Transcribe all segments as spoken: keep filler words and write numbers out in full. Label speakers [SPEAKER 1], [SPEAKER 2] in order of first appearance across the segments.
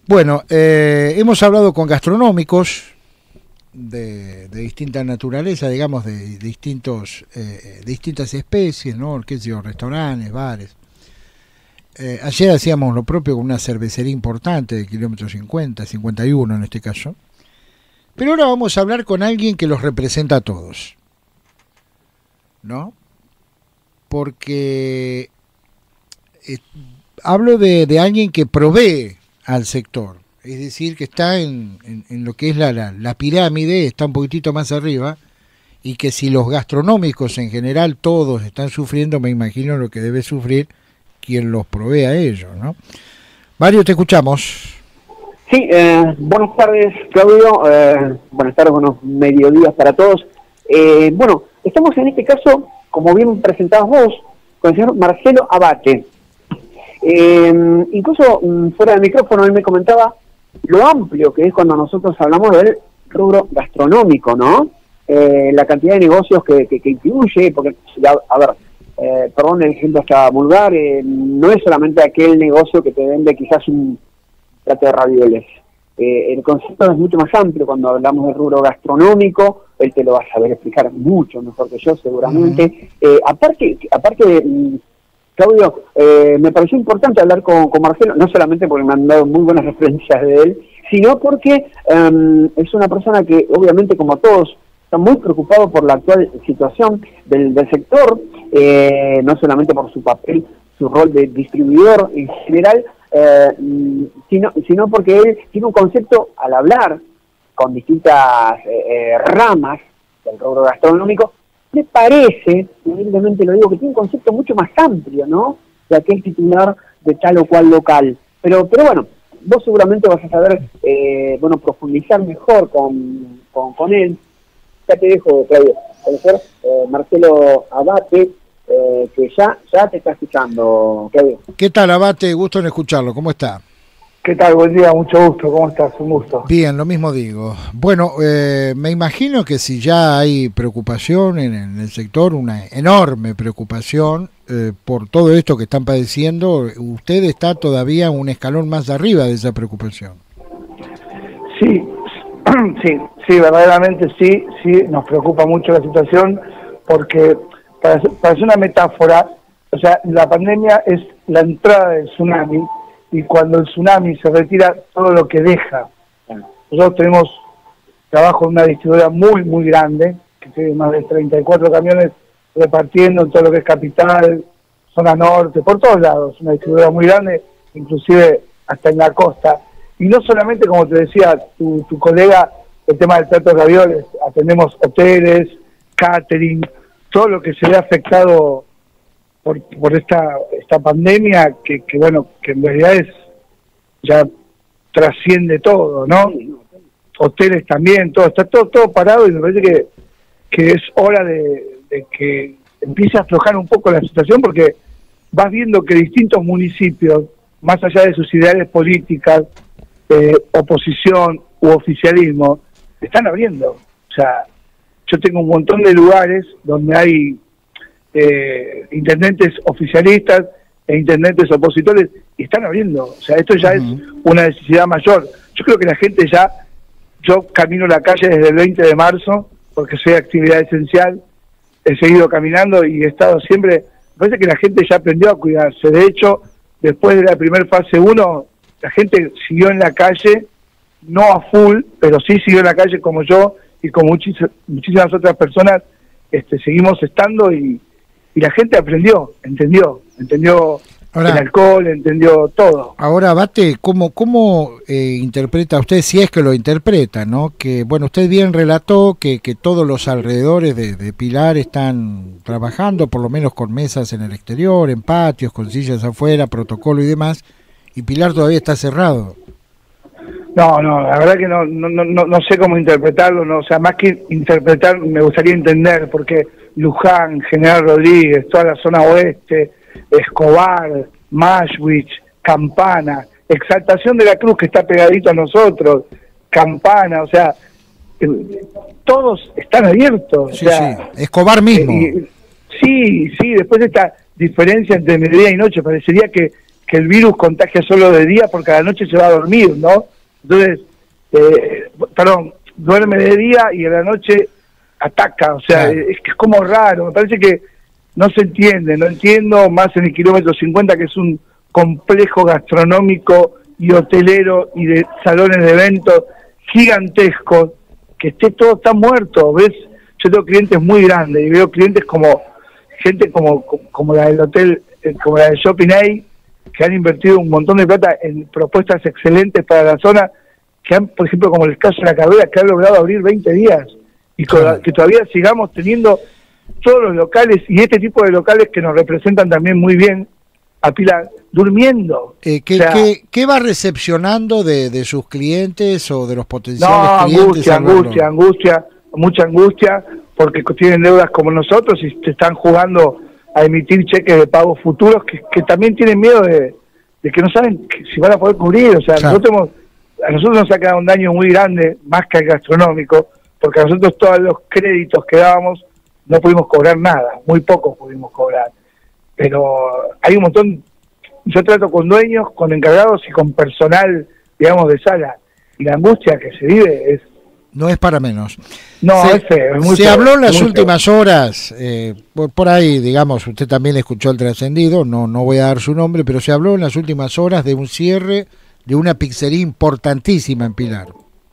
[SPEAKER 1] Bueno, eh, hemos hablado con gastronómicos de, de distinta naturaleza, digamos, de, de distintos, eh, distintas especies, ¿no? ¿Qué sé yo? Restaurantes, bares. Eh, ayer hacíamos lo propio con una cervecería importante de kilómetro cincuenta, cincuenta y uno en este caso. Pero ahora vamos a hablar con alguien que los representa a todos, ¿no? Porque eh, hablo de, de alguien que provee al sector, es decir, que está en, en, en lo que es la, la, la pirámide, está un poquitito más arriba, y que si los gastronómicos en general todos están sufriendo, me imagino lo que debe sufrir quien los provee a ellos, ¿no? Mario, te escuchamos.
[SPEAKER 2] Sí, eh, buenas tardes, Claudio, eh, buenas tardes, buenos mediodías para todos. Eh, bueno, estamos en este caso, como bien presentados vos, con el señor Marcelo Abate. Eh, incluso fuera del micrófono él me comentaba lo amplio que es cuando nosotros hablamos del rubro gastronómico, ¿no? Eh, la cantidad de negocios que, que, que incluye, porque, ya, a ver, eh, perdón, el ejemplo está vulgar, eh, no es solamente aquel negocio que te vende quizás un plato de ravioles. Eh, el concepto es mucho más amplio cuando hablamos del rubro gastronómico, él te lo va a saber explicar mucho mejor que yo seguramente. Uh-huh. eh, aparte, aparte de... Claudio, eh, me pareció importante hablar con, con Marcelo, no solamente porque me han dado muy buenas referencias de él, sino porque um, es una persona que, obviamente, como todos, está muy preocupado por la actual situación del, del sector, eh, no solamente por su papel, su rol de distribuidor en general, eh, sino, sino porque él tiene un concepto al hablar con distintas eh, eh, ramas del rubro gastronómico. Me parece, humildemente lo digo, que tiene un concepto mucho más amplio, ¿no?, de aquel titular de tal o cual local. Pero pero bueno, vos seguramente vas a saber, eh, bueno, profundizar mejor con, con, con él. Ya te dejo, Claudio, conocer eh, Marcelo Abate, eh, que ya, ya te está escuchando, Claudio.
[SPEAKER 1] ¿Qué tal, Abate? Gusto en escucharlo. ¿Cómo está?
[SPEAKER 3] ¿Qué tal? Buen día, mucho gusto. ¿Cómo estás? Un gusto.
[SPEAKER 1] Bien, lo mismo digo. Bueno, eh, me imagino que si ya hay preocupación en, en el sector, una enorme preocupación eh, por todo esto que están padeciendo, usted está todavía un escalón más arriba de esa preocupación.
[SPEAKER 3] Sí, sí, sí, verdaderamente sí, sí, nos preocupa mucho la situación porque, para, para hacer una metáfora, o sea, la pandemia es la entrada del tsunami, y cuando el tsunami se retira, todo lo que deja. Nosotros tenemos trabajo en una distribuidora muy, muy grande, que tiene más de treinta y cuatro camiones repartiendo en todo lo que es capital, zona norte, por todos lados. Una distribuidora muy grande, inclusive hasta en la costa. Y no solamente, como te decía tu, tu colega, el tema del plato de ravioles, atendemos hoteles, catering, todo lo que se ve afectado por, por esta esta pandemia que, que bueno, que en realidad es ya trasciende todo, ¿no? Hoteles también, todo, está todo todo parado y me parece que, que es hora de, de que empiece a aflojar un poco la situación, porque vas viendo que distintos municipios, más allá de sus ideales políticas, eh, oposición u oficialismo, están abriendo. O sea, yo tengo un montón de lugares donde hay Eh, intendentes oficialistas e intendentes opositores, y están abriendo. O sea, esto ya uh-huh. es una necesidad mayor. Yo creo que la gente ya, yo camino la calle desde el veinte de marzo, porque soy actividad esencial, he seguido caminando y he estado siempre, me parece que la gente ya aprendió a cuidarse. De hecho, después de la primera fase uno, la gente siguió en la calle, no a full, pero sí siguió en la calle como yo y como muchis- muchísimas otras personas, este, seguimos estando y Y la gente aprendió, entendió, entendió ahora, el alcohol, entendió todo.
[SPEAKER 1] Ahora, Abate, ¿cómo, cómo eh, interpreta usted, si es que lo interpreta, ¿no? Que, bueno, usted bien relató que, que todos los alrededores de, de Pilar están trabajando, por lo menos con mesas en el exterior, en patios, con sillas afuera, protocolo y demás, y Pilar todavía está cerrado.
[SPEAKER 3] No, no, la verdad que no, no, no, no sé cómo interpretarlo, no, o sea, más que interpretar, me gustaría entender, porque Luján, General Rodríguez, toda la zona oeste, Escobar, Mashwich, Campana, Exaltación de la Cruz, que está pegadito a nosotros, Campana, o sea, eh, todos están abiertos.
[SPEAKER 1] Sí,
[SPEAKER 3] o sea,
[SPEAKER 1] sí, Escobar mismo.
[SPEAKER 3] Eh, sí, sí, después de esta diferencia entre mediodía y noche, parecería que que el virus contagia solo de día porque a la noche se va a dormir, ¿no? Entonces, eh, perdón, duerme de día y a la noche ataca, o sea, claro. es que es como raro, me parece que no se entiende, no entiendo más en el kilómetro cincuenta, que es un complejo gastronómico y hotelero y de salones de eventos gigantescos, que esté todo tan muerto, ¿ves? Yo tengo clientes muy grandes y veo clientes como gente como, como la del hotel, como la del Shopping A, que han invertido un montón de plata en propuestas excelentes para la zona, que han, por ejemplo, como el caso de la Cabrera, que ha logrado abrir veinte días, y claro. que todavía sigamos teniendo todos los locales, y este tipo de locales que nos representan también muy bien a Pilar, durmiendo.
[SPEAKER 1] Eh, ¿qué,
[SPEAKER 3] o sea,
[SPEAKER 1] ¿qué, ¿Qué va recepcionando de, de sus clientes o de los potenciales
[SPEAKER 3] no,
[SPEAKER 1] clientes?
[SPEAKER 3] angustia, angustia, angustia, mucha angustia, porque tienen deudas como nosotros y te están jugando a emitir cheques de pagos futuros que, que también tienen miedo de, de que no saben que si van a poder cubrir. O sea, claro. nosotros hemos, a nosotros nos ha quedado un daño muy grande, más que el gastronómico, porque a nosotros todos los créditos que dábamos no pudimos cobrar nada, muy pocos pudimos cobrar. Pero hay un montón, yo trato con dueños, con encargados y con personal, digamos, de sala, y la angustia que se vive es...
[SPEAKER 1] No es para menos.
[SPEAKER 3] No,
[SPEAKER 1] se,
[SPEAKER 3] es feo, es muy
[SPEAKER 1] Se
[SPEAKER 3] feo,
[SPEAKER 1] habló en las
[SPEAKER 3] muy
[SPEAKER 1] últimas
[SPEAKER 3] feo.
[SPEAKER 1] horas, eh, por, por ahí, digamos, usted también escuchó el trascendido, no, no voy a dar su nombre, pero se habló en las últimas horas de un cierre de una pizzería importantísima en Pilar.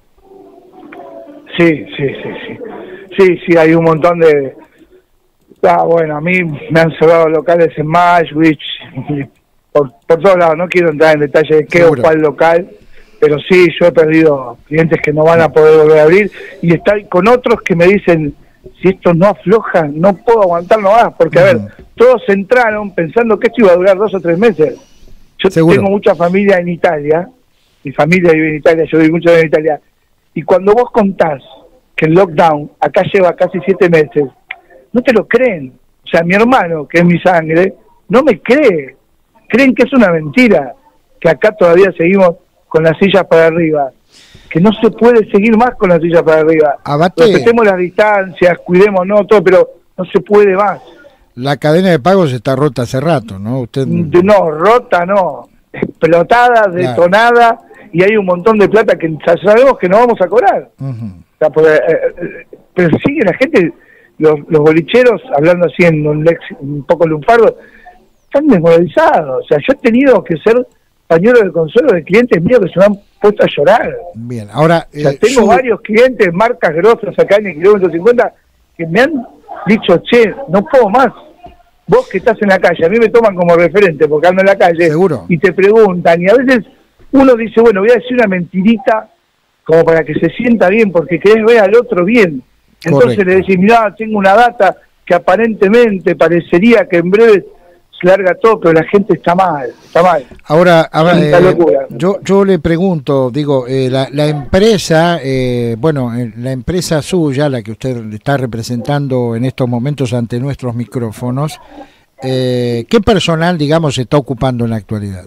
[SPEAKER 3] Sí, sí, sí, sí. Sí, sí, hay un montón de... Ah, bueno, a mí me han cerrado locales en Mashwich, por, por todos lados, no quiero entrar en detalle de qué Seguro. o cuál local, pero sí, yo he perdido clientes que no van a poder volver a abrir, y estoy con otros que me dicen, si esto no afloja, no puedo aguantarlo más, porque a ver, todos entraron pensando que esto iba a durar dos o tres meses. Yo Seguro. tengo mucha familia en Italia, mi familia vive en Italia, yo vivo mucho en Italia, y cuando vos contás que el lockdown acá lleva casi siete meses, no te lo creen. O sea, mi hermano, que es mi sangre, no me cree. Creen que es una mentira, que acá todavía seguimos con las sillas para arriba, que no se puede seguir más con las sillas para arriba.
[SPEAKER 1] Abate.
[SPEAKER 3] Respetemos las distancias, cuidémonos, todo, pero no se puede más.
[SPEAKER 1] La cadena de pagos está rota hace rato, ¿no? Usted
[SPEAKER 3] No, rota no, explotada, detonada, claro. y hay un montón de plata que sabemos que no vamos a cobrar. Uh-huh. O sea, porque, eh, persigue la gente... Los, los bolicheros, hablando así en un, lex, un poco lunfardo, están desmoralizados. O sea, yo he tenido que ser pañuelo de consuelo de clientes míos que se me han puesto a llorar.
[SPEAKER 1] Bien, ahora...
[SPEAKER 3] O sea,
[SPEAKER 1] eh,
[SPEAKER 3] tengo
[SPEAKER 1] su...
[SPEAKER 3] varios clientes, marcas grosas acá en el kilómetro cincuenta, que me han dicho, che, no puedo más. Vos que estás en la calle, a mí me toman como referente porque ando en la calle.
[SPEAKER 1] Seguro.
[SPEAKER 3] Y te preguntan, y a veces uno dice, bueno, voy a decir una mentirita como para que se sienta bien, porque querés ver al otro bien. Entonces Correcto. le decís, mirá, tengo una data que aparentemente parecería que en breve se larga todo, pero la gente está mal, está mal.
[SPEAKER 1] Ahora, ahora eh, yo yo le pregunto, digo, eh, la, la empresa, eh, bueno, eh, la empresa suya, la que usted está representando en estos momentos ante nuestros micrófonos, eh, ¿qué personal, digamos, se está ocupando en la actualidad?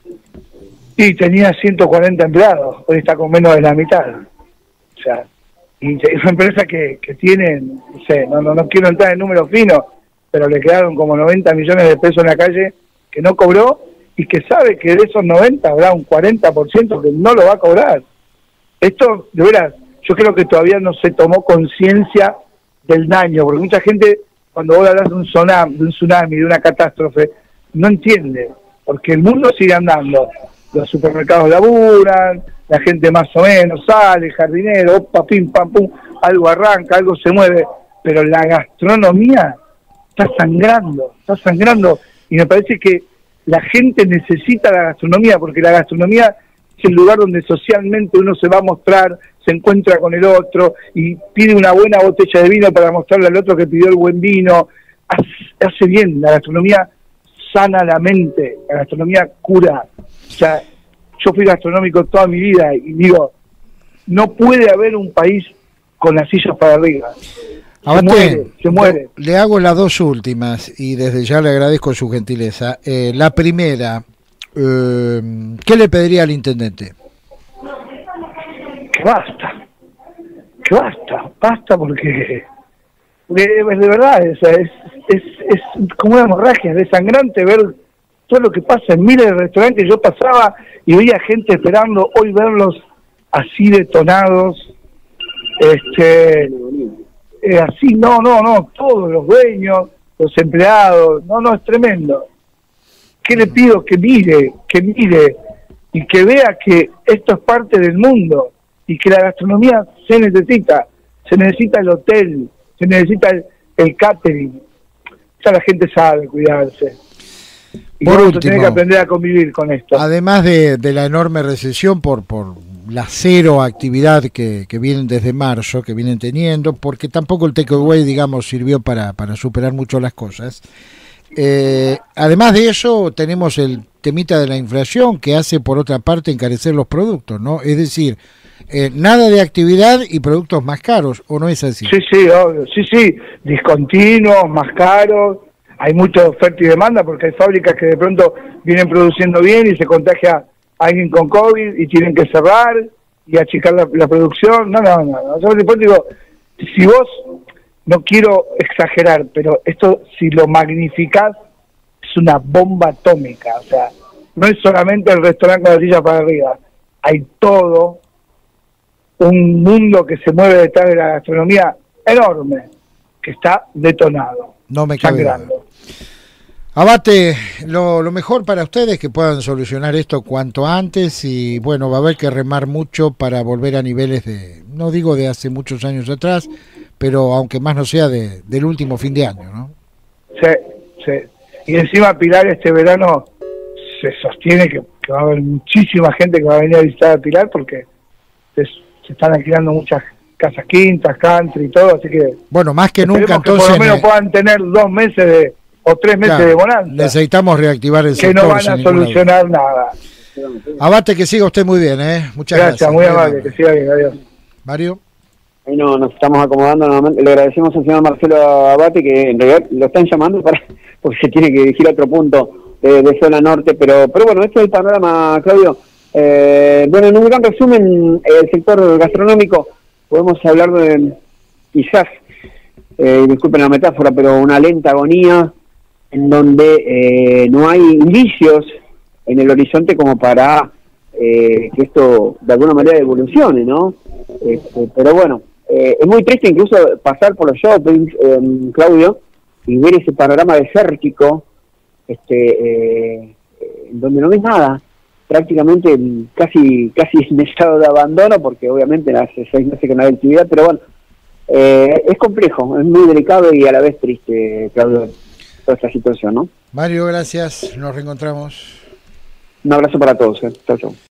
[SPEAKER 3] Y tenía ciento cuarenta empleados, hoy está con menos de la mitad. O sea... Y es una empresa que, que tiene, no sé, no, no, no quiero entrar en números finos, pero le quedaron como noventa millones de pesos en la calle que no cobró, y que sabe que de esos noventa habrá un cuarenta por ciento que no lo va a cobrar. Esto, de veras, yo creo que todavía no se tomó conciencia del daño, porque mucha gente, cuando vos hablas de un tsunami, de un tsunami, de una catástrofe, no entiende, porque el mundo sigue andando. Los supermercados laburan, la gente más o menos sale, jardinero, opa, pim, pam, pum, algo arranca, algo se mueve, pero la gastronomía está sangrando, está sangrando, y me parece que la gente necesita la gastronomía, porque la gastronomía es el lugar donde socialmente uno se va a mostrar, se encuentra con el otro, y pide una buena botella de vino para mostrarle al otro que pidió el buen vino. Hace, hace bien, la gastronomía sana la mente, la gastronomía cura. O sea, yo fui gastronómico toda mi vida y digo, no puede haber un país con las sillas para arriba. Se
[SPEAKER 1] Abate,
[SPEAKER 3] muere, se muere.
[SPEAKER 1] Le hago las dos últimas y desde ya le agradezco su gentileza. Eh, la primera, eh, ¿qué le pediría al intendente?
[SPEAKER 3] Que basta, que basta, basta porque, porque de verdad es, es, es, es como una hemorragia, es desangrante ver todo lo que pasa en miles de restaurantes. Yo pasaba y veía gente esperando, hoy verlos así detonados, este, eh, así, no, no, no, todos los dueños, los empleados, no, no, es tremendo. ¿Qué le pido? Que mire, que mire y que vea que esto es parte del mundo y que la gastronomía se necesita, se necesita el hotel, se necesita el, el catering. Ya la gente sabe cuidarse. Y
[SPEAKER 1] por
[SPEAKER 3] vamos
[SPEAKER 1] último,
[SPEAKER 3] a tener que aprender a convivir con esto.
[SPEAKER 1] Además de, de la enorme recesión por, por la cero actividad que, que vienen desde marzo, que vienen teniendo, porque tampoco el takeaway, digamos, sirvió para, para superar mucho las cosas. Eh, además de eso, tenemos el temita de la inflación que hace, por otra parte, encarecer los productos, ¿no? Es decir, eh, nada de actividad y productos más caros, ¿o no es así?
[SPEAKER 3] Sí, sí, obvio. Sí, sí, discontinuos, más caros. Hay mucha oferta y demanda porque hay fábricas que de pronto vienen produciendo bien y se contagia alguien con COVID y tienen que cerrar y achicar la, la producción. No, no, no. no. Yo después digo, si vos, no quiero exagerar, pero esto si lo magnificás es una bomba atómica. O sea, no es solamente el restaurante con la silla para arriba. Hay todo un mundo que se mueve detrás de la gastronomía enorme, que está detonado.
[SPEAKER 1] No me cabe duda. Abate, lo, lo mejor para ustedes que puedan solucionar esto cuanto antes y bueno, va a haber que remar mucho para volver a niveles de, no digo de hace muchos años atrás, pero aunque más no sea de, del último fin de año, ¿no?
[SPEAKER 3] Sí, sí. Y encima Pilar este verano se sostiene que, que va a haber muchísima gente que va a venir a visitar a Pilar porque se, se están alquilando muchas casas quintas, country y todo, así que...
[SPEAKER 1] Bueno, más que nunca,
[SPEAKER 3] que
[SPEAKER 1] entonces...
[SPEAKER 3] por lo menos puedan tener dos meses de, o tres meses
[SPEAKER 1] claro,
[SPEAKER 3] de bonanza.
[SPEAKER 1] Necesitamos reactivar el sector.
[SPEAKER 3] Que no van a solucionar nada.
[SPEAKER 1] Abate, que siga usted muy bien, ¿eh? Muchas gracias.
[SPEAKER 3] Gracias, muy amable, que siga bien, adiós.
[SPEAKER 1] Mario.
[SPEAKER 2] Bueno, nos estamos acomodando nuevamente. Le agradecemos al señor Marcelo Abate, que en realidad lo están llamando para porque se tiene que dirigir a otro punto de, de zona norte, pero pero bueno, este es el panorama, Claudio. Eh, bueno, en un gran resumen, el sector gastronómico, podemos hablar de, quizás, eh, disculpen la metáfora, pero una lenta agonía en donde eh, no hay indicios en el horizonte como para eh, que esto de alguna manera evolucione, ¿no? Este, pero bueno, eh, es muy triste incluso pasar por los shoppings, eh, Claudio, y ver ese panorama desértico, este, eh, en donde no ves nada, prácticamente casi casi en estado de abandono, porque obviamente hace seis meses que no hay actividad, pero bueno, eh, es complejo, es muy delicado y a la vez triste, Claudio, toda esta situación, ¿no?
[SPEAKER 1] Mario, gracias, nos reencontramos.
[SPEAKER 2] Un abrazo para todos, ¿eh? Chau, chau.